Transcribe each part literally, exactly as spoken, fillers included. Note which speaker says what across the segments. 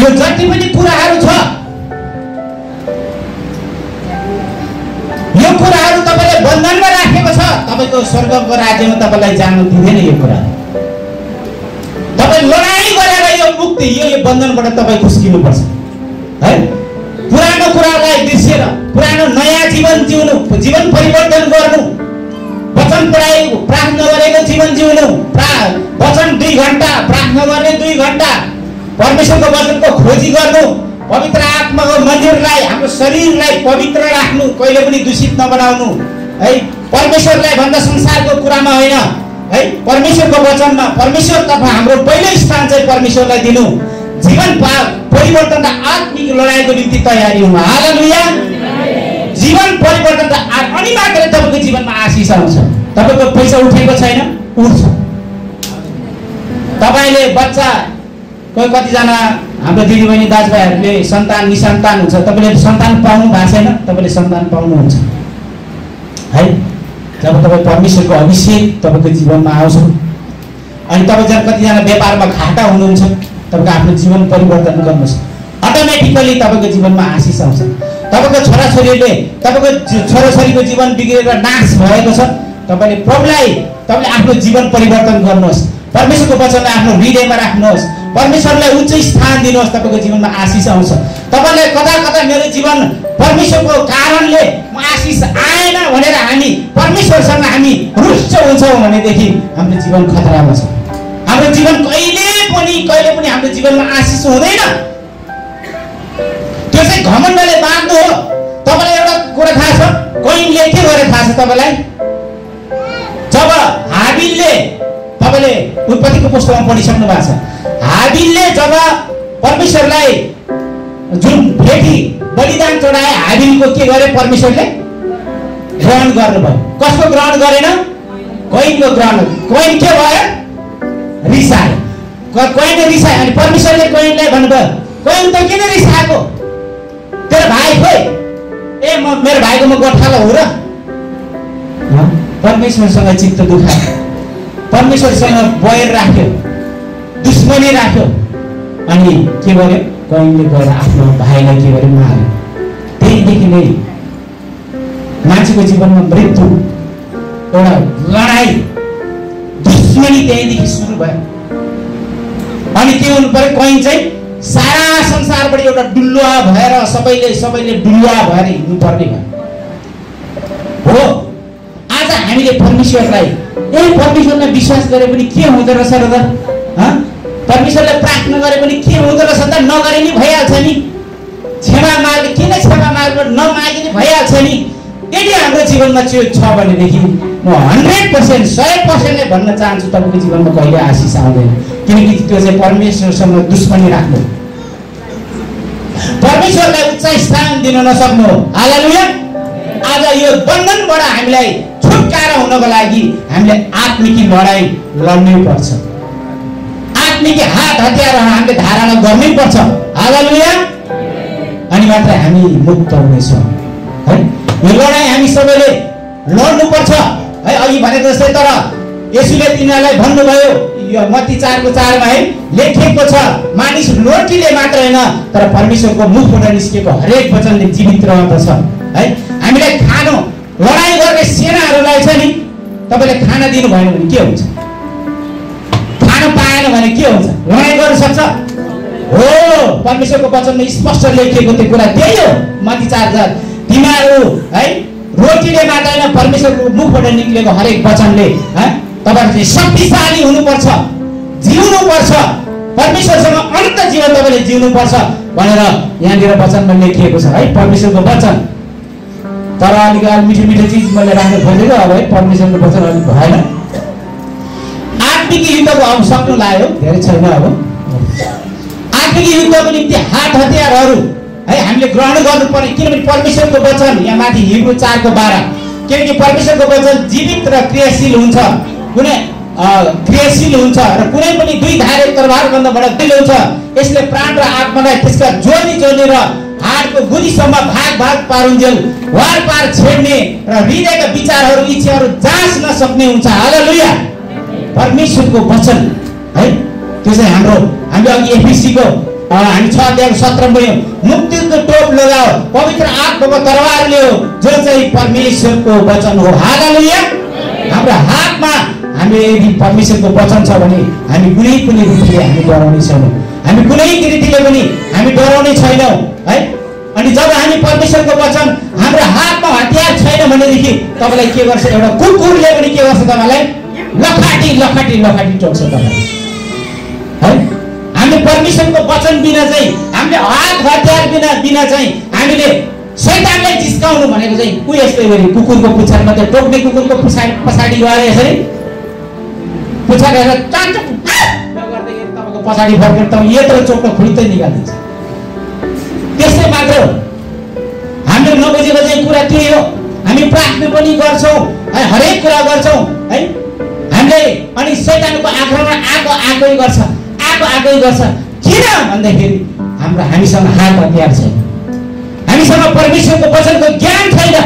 Speaker 1: यो जति पनि कुराहरू छ यो कुराहरू तपाईले बन्धनमा राखेको छ, तपाईको स्वर्गको राज्यमा तपाईलाई जानु दिँदैन। यो कुरा तपाई लडाई गरेर यो मुक्ति यो यो बन्धनबाट तपाई खुस्किनु पर्छ है। पुरानो कुरालाई बिर्सेर पुरानो नयाँ जीवन जिउनु, जीवन परिवर्तन गर्नु, वचन पढाइ प्रार्थना गरेको जीवन जिउनु, वचन दुई घण्टा प्रार्थना गर्ने, दुई घण्टा परमेश्वरको वचनको खोजी गर्नु, पवित्र आत्माको मन्दिरलाई हाम्रो शरीरलाई पवित्र राख्नु, कहिले पनि दूषित नबनाउनु है। परमेश्वरलाई भन्दा संसारको कुरामा होइन है, परमेश्वरको वचनमा परमेश्वरतर्फ हाम्रो पहिलो स्थान चाहिँ परमेश्वरलाई दिनु। जीवन परिवर्तन र आत्मिक लडाइँको निम्ति तयारी हुनु। हालेलुया। जीवन परिवर्तन र अनि मात्रै तपाईको जीवनमा आशिष आउँछ। तपाईको पैसा उठेको छैन, उठ्छ। तपाईले बच्चा कोही कतिजना हाम्रो दिदीबहिनी दाजुभाइहरूले सन्तान निसन्तान हुन्छ, तपाईले सन्तान पाउनु भएको छैन, तपाईले सन्तान पाउनुहुन्छ है। जब तपाईँ परमेश्वरको अभिषेक तपाईँको जीवनमा आउँछ अनि तपाईँ जब कतिजना व्यापारमा घाटा हुनुहुन्छ, तपाईँको आफ्नो जीवन परिवर्तन गर्नुहोस्, अटोमेटिकली तपाईँको जीवनमा आशिष आउँछ। तपाईँको छोराछोरीले तपाईँको छोराछोरीको जीवन बिग्रेर नाश भएको छ, तपाईँले प्रभुलाई तपाईँले आफ्नो जीवन परिवर्तन गर्नुहोस्, परमेश्वरको वचनलाई आफ्नो हृदयमा राख्नुहोस्, परमेश्वरलाई उच्च स्थान दिनुहोस्, तपाईँको जीवनमा आशिष आउँछ। तपाईँलाई कता कता मेरो जीवन परमेश्वरको कारणले म आशिष आएन भनेर हामी परमेश्वरसँग हामी रुष्ट हुन्छौँ भनेदेखि हाम्रो जीवन खतरामा छ। हाम्रो जीवन कहिले पनि कहिले पनि हाम्रो जीवनमा आशिष हुँदैन। त्यो चाहिँ घमण्डले बाँध्नु हो। तपाईँलाई एउटा कुरा थाहा छ, कैनले के गरे थाहा छ तपाईँलाई? जब हाबिलले, तपाईँले उत्पत्तिको पुस्तकमा पढिसक्नु भएको छ, हाबिलले जब परमेश्वरलाई जुन भेटी बलिदान चढाए, हाबिलको के गरे परमेश्वरले? ग्रहण गर्नुभयो। कसको ग्रहण गरेन? कैनको ग्रहण। कैन के भयो? रिसायो। कैन रिसायो अनि परमेश्वरले कैनलाई भन्नुभयो, कैन त किन रिसाएको? तेरो भाइ खोइ? ए म मेरो भाइको म गोठालो हो र? परमेश्वरसँग चित्त दुखायो, परमेश्वरसँग बैर राख्यो, दुश्मनी राख्यो अनि के गर्यो? कैनले गएर आफ्नो भाइलाई के गर्यो? मार्यो। त्यहीदेखि नै मान्छेको जीवनमा मृत्यु, एउटा लडाई, दुश्मनी त्यहीदेखि सुरु भयो। अनि के हुनु पर्यो? कैन चाहिँ सारा संसारबाट एउटा डुल्लुवा भएर सबैले सबैले डुल्लुवा भएर हिँड्नु पर्ने भयो हो। आज हामीले परमेश्वरलाई ए परमेश्वरलाई विश्वास गरे पनि के हुँदो रहेछ र त? परमेश्वरलाई प्रार्थना गरे पनि के हुँदो रहेछ त? नगरे नि भइहाल्छ नि। क्षमा माग्ने किन क्षमा माग्नु? नमागे नि भइहाल्छ नि। यदि हाम्रो जीवनमा त्यो छ भनेदेखि म हन्ड्रेड पर्सेन्ट सय पर्सेन्टले भन्न चाहन्छु तपाईँको जीवनमा कहिले आशिष आउँदैन, किनकि त्यो चाहिँ परमेश्वरसँग दुश्मनी राख्नु, परमेश्वरलाई उच्च स्थान दिन नसक्नु हो। हालेलुया। आज यो बन्धनबाट हामीलाई छुटकारा हुनको लागि हामीले आत्मिक लडाई लड्नै पर्छ, आत्मिक हात हतियार हामीले धारणा गर्नै पर्छ। हालेलुया। अनि मात्रै हामी मुक्त हुनेछौँ है। यो लडाई हामी सबैले लड्नु पर्छ है। अघि भनेको जस्तै तर येशूले तिनीहरूलाई भन्नुभयो, यो मत्ती चारको चारमा है लेखिएको छ, मानिस रोटीले मात्र होइन तर परमेश्वरको मुखबाट निस्केको हरेक वचनले जीवित रहँदछ है। हामीलाई खानु, लडाई गर्ने सेनाहरूलाई छ नि, तपाईँले खाना दिनु भएन भने के हुन्छ? खानु पाएन भने के हुन्छ? लडाई गर्न सक्छ हो। परमेश्वरको वचनमा स्पष्ट लेखिएको त्यो कुरा त्यही हो। मत्ती चार चार तिमीहरू है रोटीले मात्र होइन परमेश्वरको मुखबाट निक्लेको हरेक वचनले है तपाईहरु चाहिँ शक्तिशाली हुनुपर्छ, जिउनुपर्छ, परमेश्वरसँग अनन्त जीवन तपाईले जिउनुपर्छ भनेर यहाँनिर वचनमा लेखिएको छ है। परमेश्वरको वचन तर अलिक मिठो मिठो चिज मैले राख्न खोजेको, अब है परमेश्वरको वचन अलिक भएन। आत्मिक युद्धको अब सक्नु लाग्यो, धेरै छैन। अब आत्मिक युद्धको निम्ति हात हतियारहरू है हामीले ग्रहण गर्नुपर्ने, किनभने परमेश्वरको वचन यहाँ माथि हिब्रू चारको बाह्र, किनकि परमेश्वरको वचन जीवित र क्रियाशील हुन्छ, कुनै क्रियाशील हुन्छ र कुनै पनि दुई धारे तरबार भन्दा बढी हुन्छ। यसले प्राण र आत्मालाई त्यसका जोड्ने जोड्ने र हाडको गुदीसम्म भाग भाग पारुन्जेल वार पार छेड्ने र हृदयका विचारहरू इच्छाहरू जाँच्न सक्ने हुन्छ। हालेलुया। परमेश्वरको वचन है त्यो चाहिँ हाम्रो, हामी अघि एफएसीको हामी छ अध्यायको सत्रमा पढ्यौँ, मुक्तिको टोप लगाओ, पवित्र आत्माको तरवार लियो, जो चाहिँ परमेश्वरको वचन हो। हालेलुया। हाम्रो हातमा हामी यदि परमेश्वरको वचन छ भने हामी कुनै पनि रीतिले हामी डराउने छैनौँ, हामी कुनै रीतिले पनि हामी डराउने छैनौँ है। अनि जब हामी परमेश्वरको वचन हाम्रो हातमा हतियार छैन भनेदेखि तपाईँलाई के गर्छ, एउटा कुकुरले पनि के गर्छ, तपाईँलाई लखाटी लखाटी लखाटी टोक्छ तपाईँलाई है। हामी परमेश्वरको वचन बिना चाहिँ, हामीले हात हतियार बिना बिना चाहिँ हामीले शैतानलाई जिस्काउनु भनेको चाहिँ उ यस्तै गरी कुकुरको पुच्छारमा त्यो टोक्ने कुकुरको पछाडि पछाडि गएर यसरी पुच्छार हेरेर चाँचो गर्दाखेरि तपाईँको पछाडि फर्केर तपाईँ यत्रो चोकको खुट्टै निकालिदिन्छ। त्यस्तै मात्र हो, हामीले नबुझेको चाहिँ कुरा त्यही हो। हामी प्रार्थना पनि गर्छौँ है, हरेक कुरा गर्छौँ है हामीले, अनि शैतानको आक्रमण आएको आएकै गर्छ, आएको आएकै गर्छ। किन भन्दाखेरि हाम्रो हामीसँग हात हतियार छैन, हामीसँग परमेश्वरको वचनको ज्ञान छैन,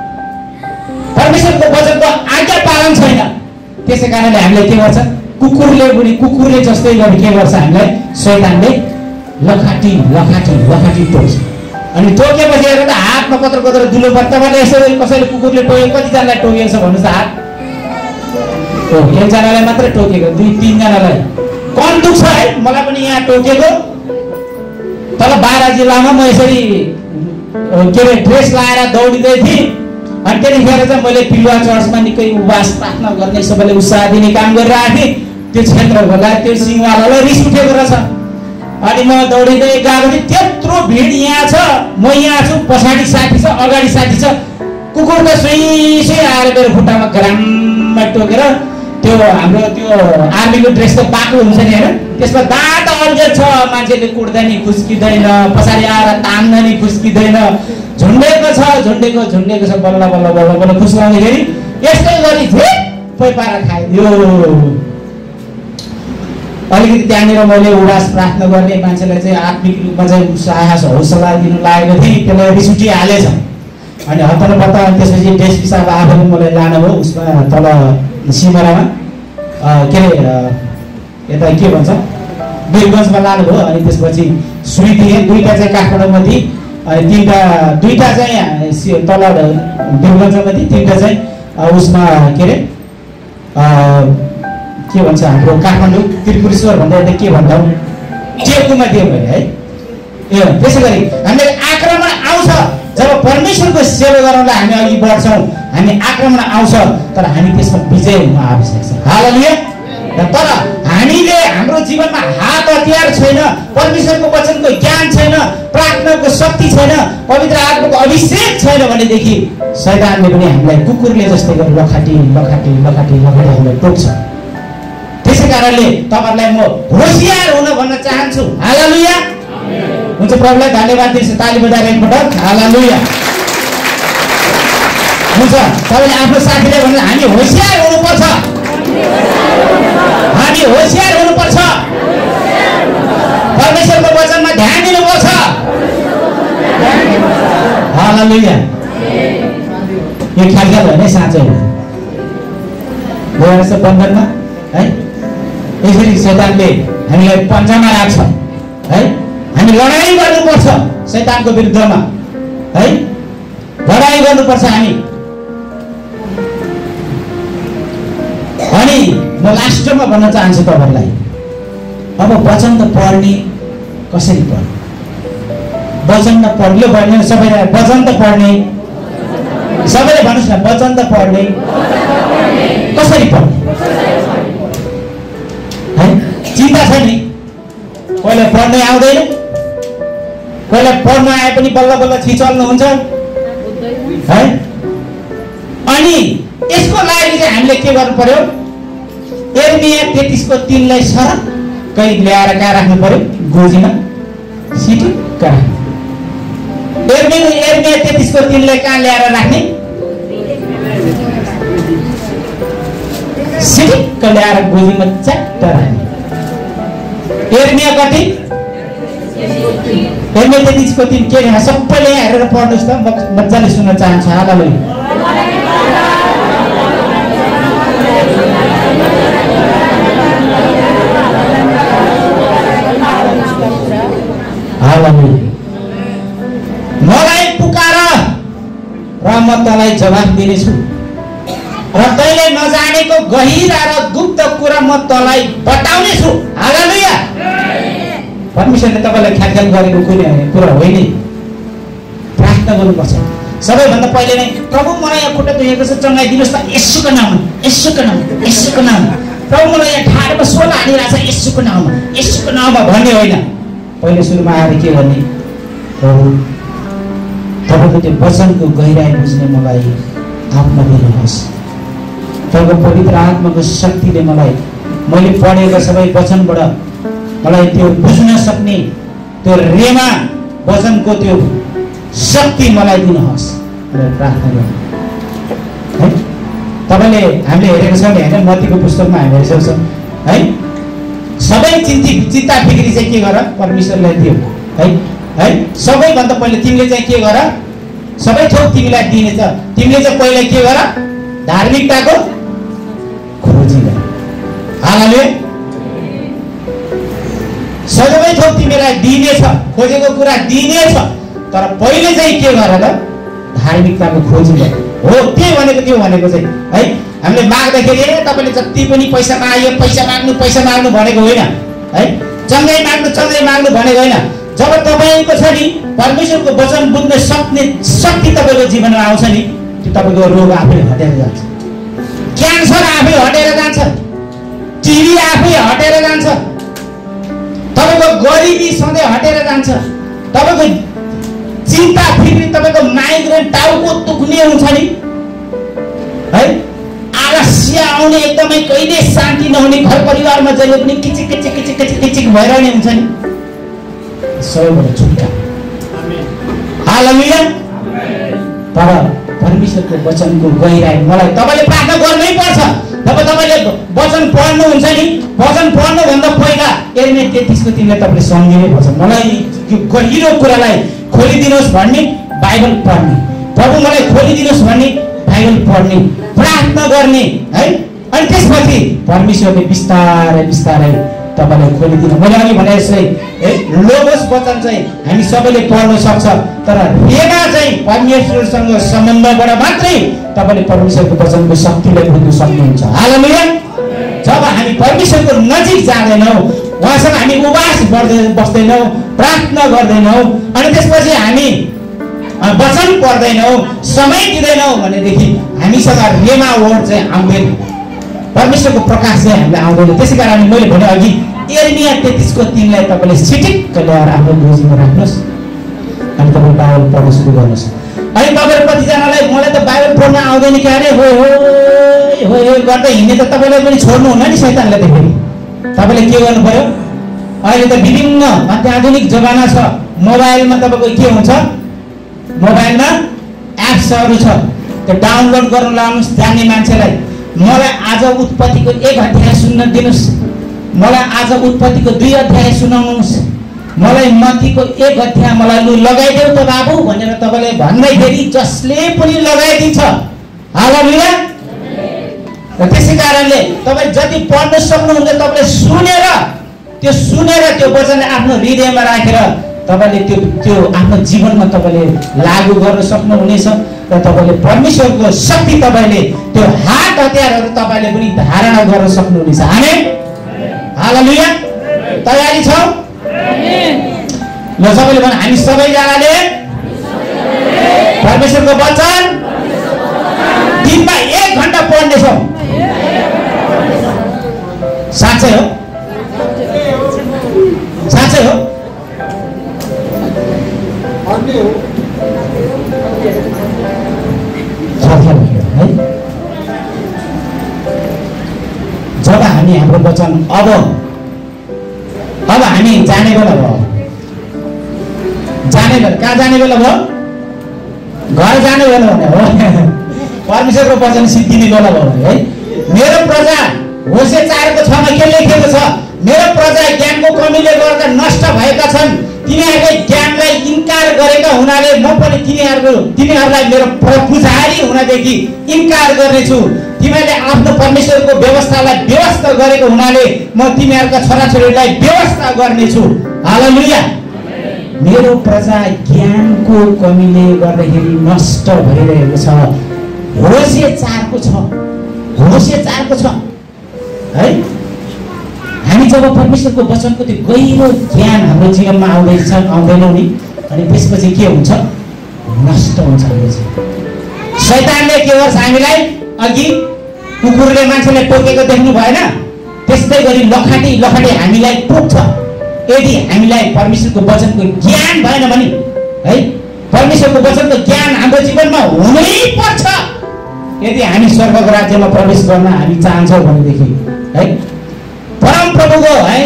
Speaker 1: परमेश्वरको वचनको आज्ञा पालन छैन। त्यसै कारणले हामीले के गर्छ, कुकुरले पनि कुकुरले जस्तै गरी के गर्छ, हामीलाई शैतानले लखाटी लखाटी लखाटी टोक्छ। अनि टोकेपछि हेरेर हातमा कत्रो कत्रो दुलो पर्छ। तपाईँले यसरी कसैले कुकुरले टोके, कतिजनालाई टोकेको छ भन्नुहोस् त हात? हो, एकजनालाई मात्रै टोकेको, दुई तिनजनालाई कन दुख्छ है। मलाई पनि यहाँ टोकेको, तल बाह्र जिल्लामा म यसरी के अरे ड्रेस लगाएर दौडिँदै थिएँ। अनि त्यतिखेर चाहिँ मैले पिलुवा चर्चमा निकै उपवास प्रार्थना गर्ने, सबैले उत्साह दिने काम गरिरहेको थिएँ। त्यो क्षेत्रकोलाई त्यो सिंहवालालाई रिस उठेको रहेछ। अनि म दौडिँदै गएको थिएँ, त्यत्रो भिड यहाँ छ, म यहाँ छु, पछाडि साथी छ, अगाडि साथी छ। कुकुरको सुई सुई आएर मेरो खुट्टामा ग्राममा टोकेर, त्यो हाम्रो त्यो आर्मीको ड्रेस त बाक्लो हुन्छ नि होइन, त्यसमा दाँत अल्झेर छ, मान्छेले कुट्दैन नि खुस्किँदैन, पछाडि आएर तान्दैन नि खुस्किँदैन, झुन्डेको छ झुन्डेको झुन्डेको छ, बल्ल बल्ल बल्ल बल्ल खुस्काउँदाखेरि यस्तै गरी झिप्पै पारा खाइदियो। अलिकति त्यहाँनिर मैले उडास प्रार्थना गर्ने मान्छेलाई चाहिँ आत्मिक रूपमा चाहिँ साहस हौसला दिनु लागेको थिएँ, त्यसलाई रिस उठिहालेछ। अनि हतार पत्ता त्यसपछि डेस्की साहब आफैले मलाई लानुभयो उसमा तल सिमरामा, के अरे यता के भन्छ वीरगन्जमा लानुभयो। अनि त्यसपछि सुई दिएँ, दुईवटा चाहिँ काठमाडौँमा दिएँ, अनि तिनवटा दुईवटा चाहिँ तल वीरगन्जमा दिएँ, तिनवटा चाहिँ उसमा के अरे के भन्छ हाम्रो काठमाडौँ त्रिपुरेश्वर भन्दा यता के भन्दा टेकुमा दियो मैले है। ए त्यसै गरी हामीले आक्रमण आउँछ, जब परमेश्वरको सेवा गर्नलाई हामी अघि बढ्छौँ, हामी आक्रमण आउँछ, तर हामी त्यसमा विजय हुन आवश्यक छ। हालेलुया। तर हामीले हाम्रो जीवनमा हात हतियार छैन, परमेश्वरको वचनको ज्ञान छैन, प्रार्थनाको शक्ति छैन, पवित्र आत्माको अभिषेक छैन भनेदेखि शैतानले पनि हामीलाई कुकुरले जस्तै गरी लखाटी लखाटी लखाटी लखाटी हामीलाई टोक्छ। त्यसै कारणले तपाईँहरूलाई म होसियार हुन भन्न चाहन्छु। हालेलुया। हुन्छ, प्रभुलाई धन्यवाद दिन्छु, ताली बजाएर एकपटक हालेलुया। हुन्छ, तपाईँले आफ्नो साथीले भन्नु हामी होसियार हुनुपर्छ, हामी होसियार हुनुपर्छ, परमेश्वरको वचनमा ध्यान दिनुपर्छ। हालेलुया। यो ख्याल होइन, साँचो हो। गएर चाहिँ बन्धनमा है यसरी शैतानले हामीलाई पन्जामा राख्छ है। हामी लडाइँ गर्नुपर्छ शैतानको विरुद्धमा है, लडाइँ गर्नुपर्छ हामी। अनि म लास्टमा भन्न चाहन्छु तपाईँहरूलाई, अब वचन त पढ्ने कसरी पढ्ने, वचन त पढ्यो भने सबैलाई वचन त पढ्ने, सबैले भन्नुहोस् न वचन त पढ्ने कसरी पढ्ने है। चिन्ता छ नि, कोहीलाई पढ्नै आउँदैन, कोहीलाई पढ्न आए पनि बल्ल बल्ल छिचल्नुहुन्छ है। अनि यसको लागि चाहिँ हामीले के गर्नु पर्यो, एर्मिया तेत्तिसको तीनलाई सरक्कै ल्याएर कहाँ राख्नु पर्यो, गोजीमा सिटिक्क राख्नु। एर्मिया एर्मिया तेत्तिसको तीनलाई कहाँ ल्याएर राख्ने, सिटिक्क ल्याएर गोजीमा च्याट्ट राख्ने। एर्मिया कति, एर्मिया तेत्तिसको तीन के लेखा, सबैले हेरेर पढ्नुहोस् त, मजाले सुन्न चाहन्छु। हालेलुया। हालेलुया। मलाई पुकार र म तँलाई जवाफ दिनेछु र तैँले नजानेको गहिरा र गुप्त कुरा म तँलाई बताउने छु। हालेलुया। परमेश्वरले तपाईँलाई ख्याल गरेको कुनै कुरा होइन। प्रार्थना गर्नुपर्छ। सबैभन्दा पहिले नै प्रभु मलाई यहाँ खुट्टा दुखेको छ चङ्गाइदिनुहोस् त येशूको नाममा, येशूको नाममा, येशूको नाममा। प्रभु मलाई यहाँ ठाडोमा सोल हानिरहेको छ येशूको नाममा, येशूको नाममा भन्ने होइन। पहिले सुरुमा आएर के गर्ने, प्रभु तपाईँको त्यो वचनको गहिराई बुझ्ने मलाई आत्मा दिनुहोस्। तपाईँको पवित्र आत्माको शक्तिले मलाई मैले पढेको सबै वचनबाट मलाई त्यो बुझ्न सक्ने त्यो रेमा वचनको त्यो शक्ति मलाई दिनुहोस् भनेर प्रार्थना गर्नु है। तपाईँले हामीले हेरेको छौँ नि होइन, मत्तीको पुस्तकमा हामी हेरेको छौँ है। सबै चिन्ती चिन्ता फिक्री चाहिँ के गर परमेश्वरलाई दियो है है। सबैभन्दा पहिले तिमीले चाहिँ के गर, सबै थोक तिमीलाई दिनेछ। तिमीले चाहिँ पहिला के गर, धार्मिकताको खोजी गर। हालेलुया। सबै थोक तिमीलाई दिनेछ, खोजेको कुरा दिनेछ, तर पहिले चाहिँ के गर त, धार्मिकताको खोजी गर। हो के भनेको त्यो भनेको चाहिँ है। हामीले माग्दाखेरि ए तपाईँले जति पनि पैसा माग्यो पैसा माग्नु पैसा माग्नु भनेको होइन है। चङ्गाइ माग्नु चङ्गाइ माग्नु भनेको होइन। जब तपाईँको छ नि परमेश्वरको वचन बुझ्न सक्ने शक्ति तपाईँको जीवनमा आउँछ नि, त्यो तपाईँको रोग आफै हटेर जान्छ, क्यान्सर आफै हटेर जान्छ, टिबी आफै हटेर जान्छ, तपाईँको गरिबी सधैँ हटेर जान्छ, तपाईँको चिन्ता फिक्री तपाईँको माइग्रेन टाउको दुख्ने हुन्छ नि है, आलस्य आउने, एकदमै कहिले शान्ति नहुने, घर परिवारमा जहिले पनि किचिक किचिक किचिक किचिक किचिक भइरहने हुन्छ नि, सबैबाट छुटकारा। हालेलुया। तर परमेश्वरको वचनको गहिराई मलाई तपाईँले प्रार्थना गर्नै पर्छ। जब तपाईँले वचन पढ्नुहुन्छ नि, वचन पढ्नुभन्दा पहिला यर्मिया तेत्तीसको तिमीले तपाईँले सम्झिनै पर्छ। मलाई यो गहिरो कुरालाई खोलिदिनुहोस् भन्ने, बाइबल पढ्ने, प्रभु मलाई खोलिदिनुहोस् भन्ने, बाइबल पढ्ने, प्रार्थना गर्ने है। अनि त्यसपछि परमेश्वरले बिस्तारै बिस्तारै तपाईँलाई खोलिदिनु। मैले अघि भने जस्तै है, लोगोस वचन चाहिँ हामी सबैले पढ्न सक्छ, तर रेमा चाहिँ परमेश्वरसँग सम्बन्धबाट मात्रै तपाईँले परमेश्वरको वचनको शक्तिलाई बुझ्न सक्नुहुन्छ। हालेलुया। जब हामी परमेश्वरको नजिक जाँदैनौँ, उहाँसँग हामी उपवास बस्दै बस्दैनौँ, प्रार्थना गर्दैनौँ, अनि त्यसपछि हामी वचन पढ्दैनौँ, समय दिँदैनौँ भनेदेखि हामीसँग रेमा वर्ड चाहिँ आउँदैन, परमेश्वरको प्रकाश चाहिँ हामीलाई आउँदैन। त्यसै कारण मैले भने अघि यर्मिया तेत्तीसको तिनलाई तपाईँले सिटिक्क ल्याएर आफ्नो गोजीमा राख्नुहोस् अनि तपाईँ बाइबल पढ्न सुरु गर्नुहोस्। अनि तपाईँहरू कतिजनालाई मलाई त बाइबल पढ्न आउँदैन क्या अरे, हो हो हो गर्दै हिँड्ने त तपाईँलाई पनि छोड्नु हुन्न नि शैतानले। देखेर तपाईँले के गर्नु पर्यो, अहिले त विभिन्न अत्याधुनिक जमाना छ, मोबाइलमा तपाईँको के हुन्छ, मोबाइलमा एप्सहरू छ, त्यो डाउनलोड गर्नु लाउनुहोस्। जान्ने मान्छेलाई मलाई आज उत्पत्तिको एक अध्याय सुन्न दिनुहोस्, मलाई आज उत्पत्तिको दुई अध्याय सुनाउनुहोस्, मलाई मत्तीको एक अध्याय मलाई लु लगाइदेऊ त बाबु भनेर तपाईँले भन्दैखेरि जसले पनि लगाइदिन्छ। हालेलुया। र त्यसै कारणले तपाईँ जति पढ्न सक्नुहुन्छ तपाईँले सुनेर, त्यो सुनेर त्यो वचनले आफ्नो हृदयमा राखेर तपाईँले त्यो त्यो आफ्नो जीवनमा तपाईँले लागू गर्न सक्नुहुनेछ र तपाईँले परमेश्वरको शक्ति तपाईँले त्यो हात हतियारहरू तपाईँले पनि धारणा गर्न सक्नुहुनेछ। आमेन। हालेलुया। तयारी छौ? ल सबैले भन, हामी सबैजनाले परमेश्वरको वचन दिनमा एक घन्टा पढ्नेछौँ। साँच्चै हो? साँच्चै हो? है, जब हामी हाम्रो वचन अब अब हामी जाने बेला भयो, जाने बेला कहाँ जाने बेला भयो, घर जाने बेला भने हो, परमेश्वरको वचन सिद्धिने बेला भयो है। मेरो प्रजा होशे चारको छमा के लेखेको छ, मेरो प्रजा ज्ञानको कमीले गर्दा नष्ट भएका छन्, तिनीहरूले ज्ञानलाई इन्कार गरेका हुनाले म पनि तिनीहरूको तिनीहरूलाई मेरो पुजारी हुनदेखि इन्कार गर्नेछु। तिमीहरूले आफ्नो परमेश्वरको व्यवस्थालाई व्यवस्था गरेको हुनाले म तिमीहरूका छोराछोरीलाई व्यवस्था गर्नेछु। हालेलुया। मेरो प्रजा ज्ञानको कमीले गर्दाखेरि नष्ट भइरहेको छ। होशे चारको छ, होशे चारको छ है। हामी जब परमेश्वरको वचनको त्यो गहिरो ज्ञान हाम्रो जीवनमा आउँदैछ आउँदैनौँ नि, अनि त्यसपछि के हुन्छ? नष्ट हुन्छ हाम्रो जीवन। शैतानले के गर्छ हामीलाई? अघि कुकुरले मान्छेलाई टोकेको देख्नु भएन? त्यस्तै गरी लखाटी लखाटी हामीलाई टोक्छ यदि हामीलाई परमेश्वरको वचनको ज्ञान भएन भने है। परमेश्वरको वचनको ज्ञान हाम्रो जीवनमा हुनै पर्छ यदि हामी स्वर्गको राज्यमा प्रवेश गर्न हामी चाहन्छौँ भनेदेखि है। परम प्रभुको है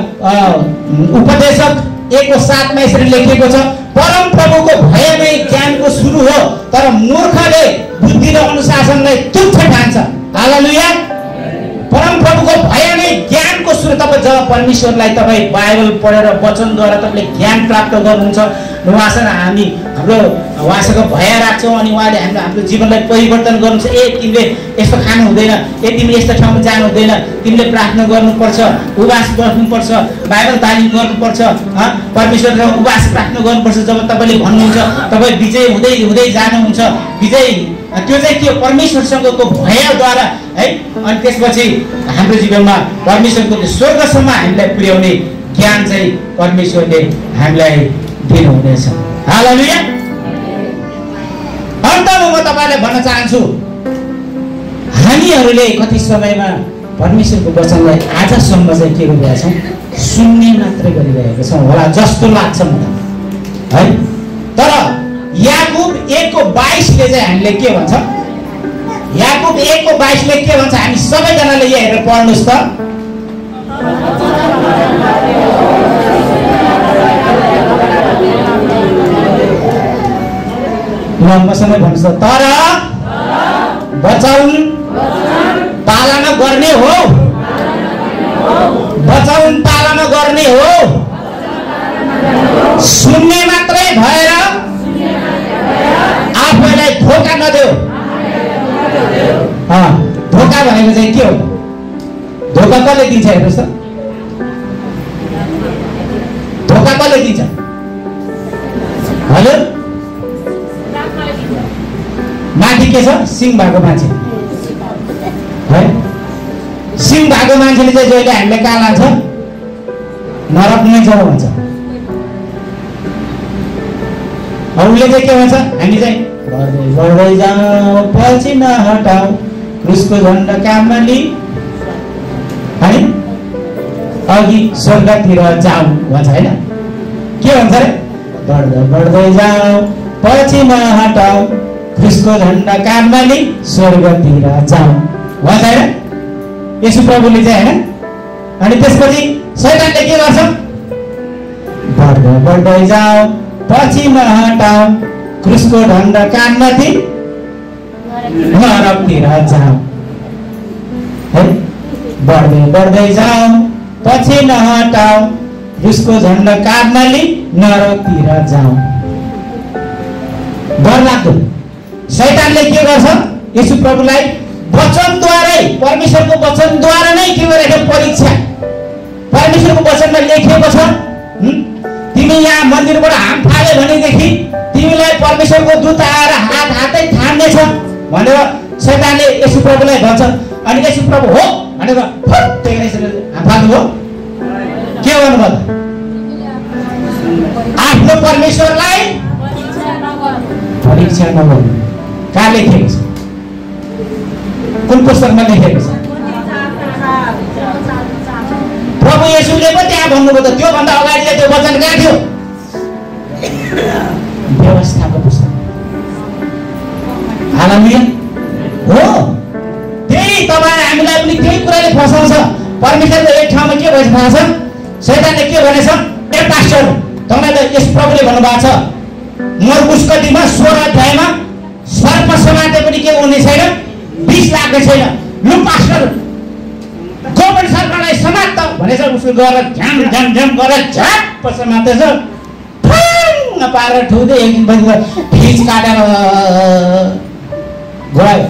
Speaker 1: उपदेशक एक को सातमा यसरी लेखिएको छ, परम प्रभुको भय नै ज्ञानको सुरु हो, तर मूर्खले बुद्धि र अनुशासनलाई तुच्छ ठान्छ। हालेलुया। परम प्रभुको भय नै ज्ञानको सुरु। तपाईँ जब परमेश्वरलाई तपाईँ बाइबल पढेर वचनद्वारा तपाईँले ज्ञान प्राप्त गर्नुहुन्छ, उहाँसँग हामी हाम्रो उहाँसँग भय राख्छौँ अनि उहाँले हाम्रो हाम्रो जीवनलाई परिवर्तन गर्नुहुन्छ। ए तिमीले यस्तो खानु हुँदैन, ए तिमीले यस्तो ठाउँमा जानु हुँदैन, तिमीले प्रार्थना गर्नुपर्छ, उपवास गर्नुपर्छ, बाइबल तालिम गर्नुपर्छ, परमेश्वरसँग उपवास प्रार्थना गर्नुपर्छ। जब तपाईँले भन्नुहुन्छ तपाईँ विजय हुँदै हुँदै जानुहुन्छ, विजय त्यो चाहिँ के हो? परमेश्वरसँगको भयद्वारा है। अनि त्यसपछि हाम्रो जीवनमा परमेश्वरको त्यो स्वर्गसम्म हामीलाई पुर्याउने ज्ञान चाहिँ परमेश्वरले हामीलाई दिनुहुनेछ। हालेलुया। अन्तमा म तपाईँलाई भन्न चाहन्छु, हामीहरूले कति समयमा परमेश्वरको वचनलाई आजसम्म चाहिँ के गरिरहेका छौँ? सुन्ने मात्रै गरिरहेका छौँ होला जस्तो लाग्छ मलाई है। तर याकुब एक को बाइसले चाहिँ हामीले के भन्छ? याकुब एक को बाइसले के भन्छ? हामी सबैजनाले यहाँ हेरेर पढ्नुहोस् त। मसँगै भन्नुहोस् त। तर बचाउन पालना गर्ने हो, बचाउन पालना गर्ने हो, सुन्ने मात्रै भएर आफैलाई धोका नदेऊ। धोका भनेको चाहिँ के हो? धोका कसले दिन्छ हेर्नुहोस् त? धोका कसले दिन्छ? हेलो, माथि के छ? सिङ भएको मान्छे है। सिङ भएको मान्छेले चाहिँ जहिले हामीलाई कहाँ लान्छ? नरक नै जाऊ भन्छ। उसले चाहिँ के भन्छ? हामी चाहिँ बढ्दै बढ्दै जाऊ, पछि नहटाऊ, क्रुसको झन्डा काममा लिई है, अघि स्वर्गतिर जाऊ भन्छ होइन? के भन्छ रे? बढ्दै बढ्दै जाऊ, पछि नहटाऊ, क्रुसको झन्डा काममा लिई स्वर्गतिर जाऊ भन्छ होइन? यसो प्रभुले चाहिँ होइन। अनि त्यसपछि शैतानले के गर्छ? बढ्दै बढ्दै जाऊ, पछि नहटाऊ, क्रुसको झन्डा काममाथि नरकतिर जाऊ है। बढ्दै बढ्दै जाऊ, पछि नहटाऊ, क्रुसको झन्डा काममा लिई नरकतिर जाऊ। डरलाग्दो। शैतानले के गर्छ? यसु प्रभुलाई वचनद्वारै, परमेश्वरको वचनद्वारा नै के गरेको? परीक्षा। परमेश्वरको वचनमा लेखिएको छ, तिमी यहाँ मन्दिरबाट हाम फाल्यो भनेदेखि तिमीलाई परमेश्वरको दूत आएर हात हातै थाम्नेछ भनेर शैतानले यसु प्रभुलाई भन्छ। अनि यसु प्रभु हो भनेर फट्टै हाम फाल्नु हो। के भन्नुभयो? आफ्नो परमेश्वरलाई परीक्षा नगर्नु। कहाँ लेखेको छ? कुन पुस्तकमा लेखेको छ? प्रभु येशूले पो त्यहाँ भन्नुभयो त। त्योभन्दा अगाडि त्यो वचन कहाँ थियो? व्यवस्थाको पुस्तक। हालेलुया हो। त्यही तपाईँ हामीलाई पनि त्यही कुराले फसाउँछ। परमेश्वरको एक ठाउँमा के भएछ थाहा छ? शैतानले के भनेछ? ए पास्टर, तपाईँ त यस प्रभुले भन्नुभएको छ मरकुस कतिमा सोह्र अध्यायमा सर्प समाते पनि के हुने छैन, विष लाग्ने छैन। लु पास्टर, गभर्मेन्ट सरकारलाई समात भनेछ। उसको गरेर झ्याम झ्याम झ्याम गरेर झ्याप समातेछ, ठ्याङ्ग पारेर ठुँदै एक दिन बजी फिज काटेर गयो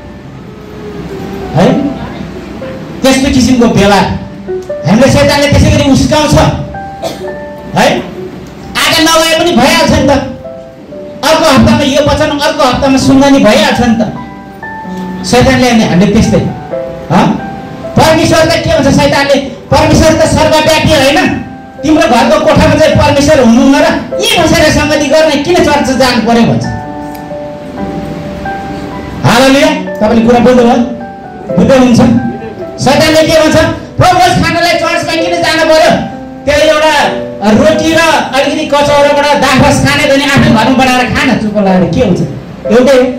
Speaker 1: है। त्यस्तो किसिमको व्यवहार हामीले शैतानले त्यसै गरी उस्काउँछ है। आज नौ नि भइहाल्छ नि त। अर्को हप्तामा यो वचन, अर्को हप्तामा सुन्दा नि भइहाल्छ नि त। शैतानले अनि हामीले त्यस्तै परमेश्वर त के भन्छ शैतानले, परमेश्वर त सर्वव्यापी होइन, तिम्रो घरको कोठामा चाहिँ परमेश्वर हुनुहुन्न र यही बसेर संगति गर्ने किन चर्च जानु पर्यो भन्छ। हालेलुया। तपाईँले कुरा बुझ्नुभयो, बुझ्दै हुन्छ। शैतानले के भन्छ, प्रभुज खानालाई चर्चमा किन जानु पर्यो, त्यो एउटा रोटी र अलिकति कचौराबाट दाखरस खाने भने आफ्नै घरमा बनाएर खान, चुप लागेर के हुन्छ, एउटै हो।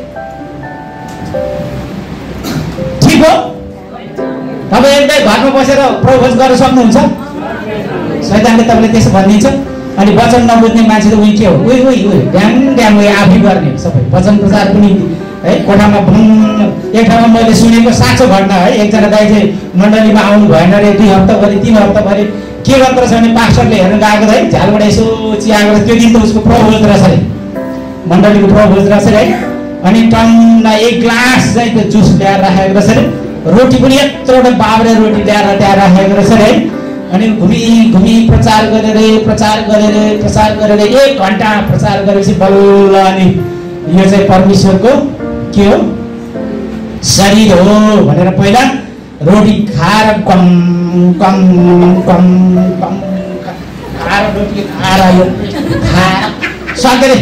Speaker 1: ठिक हो, तपाईँ एउटै घरमा बसेर प्रभुज गर्न सक्नुहुन्छ। शैतानले तपाईँले त्यसो भनिदिन्छ। अनि वचन नबुझ्ने मान्छे त उयो के हो, उयो उयो उयो ड्याङ ड्याङ उयो आफै गर्ने सबै वचन प्रचार पनि है। कोठामा भुङ एक ठाउँमा मैले सुनेको साँचो घटना है, एकजना दाइ चाहिँ मण्डलीमा आउनु भएन अरे, दुई हप्ताभरि तिन हप्ताभरि के गर्दो रहेछ भने पास्टरले हेर्न गएको है, झ्यालबाट यसो चियाएको त्यो दिन त उसको प्रभुज रहेछ अरे, मण्डलीको प्रभुज रहेछ है। अनि टन्न एक ग्लास चाहिँ त्यो जुस ल्याएर राखेको रहेछ अरे, रोटी पनि यत्रोवटा बाब्रे रोटी ल्याएर त्यहाँ राखेको रहेछ अरे। अनि घुमी घुमी प्रचार गरेर प्रचार गरेर प्रचार गरेर एक घन्टा प्रचार गरेपछि बल्ल अनि यो चाहिँ परमेश्वरको के हो शरीर हो भनेर पहिला रोटी खाएर कम कम कम कम खाएर रोटी खाएर यो खाएर सकेर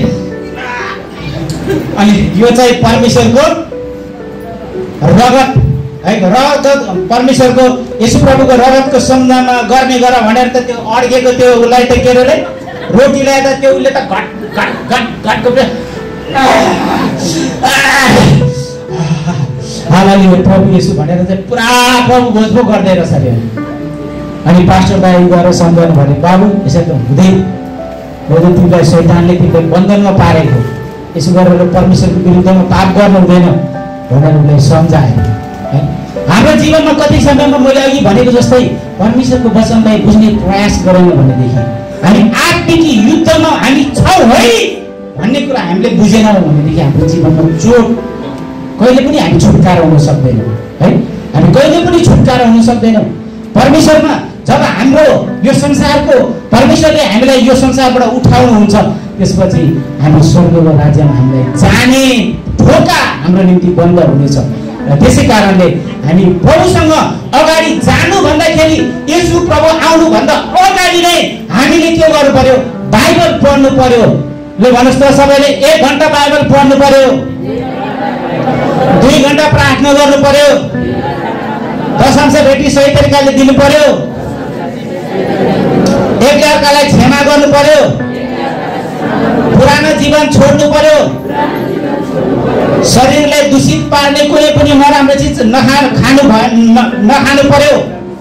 Speaker 1: अनि यो चाहिँ परमेश्वरको रगत है, रगत परमेश्वरको यसु प्रभुको रगतको सम्झना गर्ने गर भनेर त त्यो अड्केको त्यो उसलाई त के अरे रोटी ल्याएर त्यो उसले त घट घट घट घटको हालाले प्रभु यसु भनेर चाहिँ पुरा प्रभु भोजभोग गर्दै रहेछ अरे। अनि पास्टर दाइ गएर सम्झाउनु भने, बाबु यसरी त हुँदैन, मैले तिमीलाई शैतानले तिमीलाई बन्धनमा पारेको, यसो गरेर परमेश्वरको विरुद्धमा पाप गर्नु हुँदैन भनेर उसलाई सम्झाए है। हाम्रो जीवनमा कति समयमा मैले अघि भनेको जस्तै परमेश्वरको वचनलाई बुझ्ने प्रयास गरेनौँ भनेदेखि हामी आत्मिक युद्धमा हामी छौँ है भन्ने कुरा हामीले बुझेनौँ भनेदेखि हाम्रो जीवनमा चोट कहिले पनि हामी छुटकारा हुन सक्दैनौँ है। हामी कहिले पनि छुटकारा हुन सक्दैनौँ। परमेश्वरमा जब हाम्रो यो संसारको परमेश्वरले हामीलाई यो संसारबाट उठाउनुहुन्छ त्यसपछि हाम्रो स्वर्गको राज्यमा हामीलाई जाने ढोका हाम्रो निम्ति बन्द हुनेछ। र त्यसै कारणले हामी प्रभुसँग अगाडि जानु भन्दाखेरि यसु प्रभु आउनु भन्दा अगाडि नै हामीले के गर्नु पर्यो, बाइबल पढ्नु पर्यो। ल भन्नुहोस् त सबैले, एक घन्टा बाइबल पढ्नु पर्यो, दुई घन्टा प्रार्थना गर्नु पर्यो, दशांश भेटी सही तरिकाले दिनु पर्यो, एकअर्कालाई क्षमा गर्नु पर्यो, पुरानो जीवन छोड्नु पर्यो, शरीरलाई दूषित पार्ने कुनै पनि नराम्रो चिज नखानु खानु नखानु पर्यो।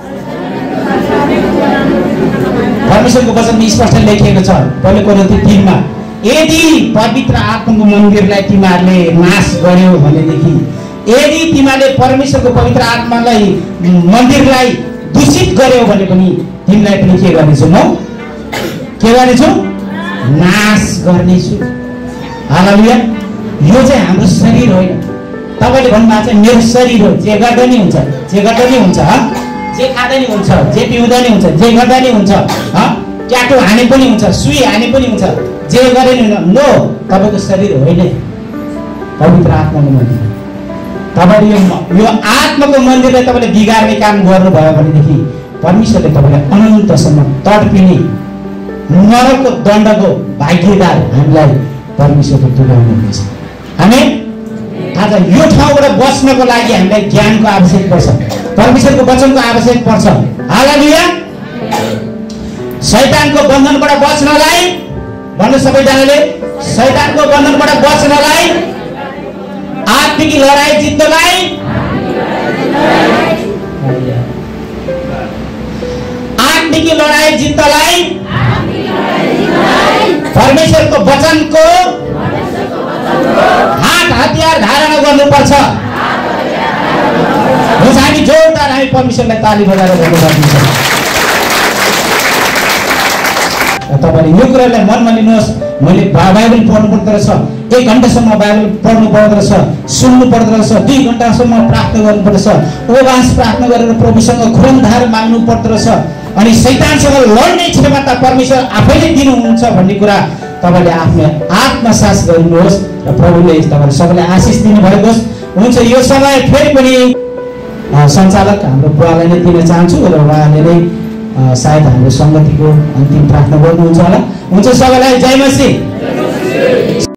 Speaker 1: परमेश्वरको वचनमा स्पष्ट लेखिएको छ पहिलो कोरिन्थी तीनमा, यदि पवित्र आत्माको मन्दिरलाई तिमीहरूले नाश गर्यौ भनेदेखि, यदि तिमीहरूले परमेश्वरको पवित्र आत्मालाई मन्दिरलाई दूषित गर्यौ भने पनि तिमीलाई पनि के गर्नेछु, म के गर्नेछु, नाश गर्नेछु। हालेलुया। यो चाहिँ हाम्रो शरीर होइन। तपाईँले भन्नुभएको चाहिँ मेरो शरीर हो, जे गर्दा नि हुन्छ, जे गर्दा नि हुन्छ, जे खाँदा नि हुन्छ, जे पिउँदा नि हुन्छ, जे गर्दा नि हुन्छ, ट्याटो हाने पनि हुन्छ, सुई हाने पनि हुन्छ, जे गरे नि हुन्छ। नो, तपाईँको शरीर होइन, पवित्र आत्माको मन्दिर। तपाईँले यो यो आत्माको मन्दिरलाई तपाईँले बिगार्ने काम गर्नुभयो भनेदेखि परमेश्वरले तपाईँलाई अनन्तसम्म तडपिने नरकको दण्डको भागीदार हामीलाई परमेश्वरले तुल्याउनुहुन्छ। हामी आज यो ठाउँबाट बस्नको लागि हामीलाई ज्ञानको आवश्यक पर्छ, परमेश्वरको वचनको आवश्यक पर्छ। हालेलुया। शैतानको बन्धनबाट बच्नलाई भन्नु सबैजनाले, शैतानको बन्धनबाट बच्नलाई, आत्मिक लडाई जित्नलाई, आत्मिक लडाई जित्नलाई परमेश्वरको वचनको हात हतियार धारण गर्नुपर्छ। हामी जोरदार हामी परमेश्वरलाई ताली बजाएर गर्नुपर्छ। तपाईँले यो कुरालाई मनमा लिनुहोस्, मैले बाइबल पढ्नु पर्दो रहेछ, एक घन्टासम्म बाइबल पढ्नु पर्दो रहेछ, सुन्नु पर्दो रहेछ, दुई घन्टासम्म प्रार्थना गर्नु पर्दछ, उपवास प्रार्थना गरेर प्रभुसँग खुरमधार माग्नु पर्दो रहेछ। अनि शैतानसँग लड्ने क्षमता परमेश्वर आफैले दिनुहुन्छ भन्ने कुरा तपाईँले आफ्नो आत्मसास गर्नुहोस् र प्रभुले तपाईँले सबैलाई आशिष दिनुभएको होस्। हुन्छ, यो समय फेरि पनि सञ्चालक हाम्रो बुवालाई नै दिन चाहन्छु र उहाँले नै सायद हाम्रो सङ्गतिको अन्तिम प्रार्थना गर्नुहुन्छ होला। हुन्छ, सबैलाई जय मसीह।